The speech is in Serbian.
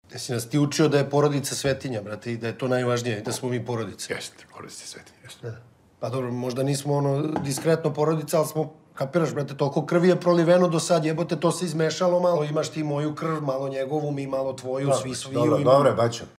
Jesi nas ti učio da je porodica svetinja, brate, i da je to najvažnije, da smo mi porodica? Jeste, porodica svetinja, jeste. Pa dobro, možda nismo diskretno porodica, ali smo, kapiraš, brate, toliko krvi je proliveno do sad, jebote, to se izmešalo malo, imaš ti moju krv, malo njegovu, mi malo tvoju, svi sviju. Dobro, baćo.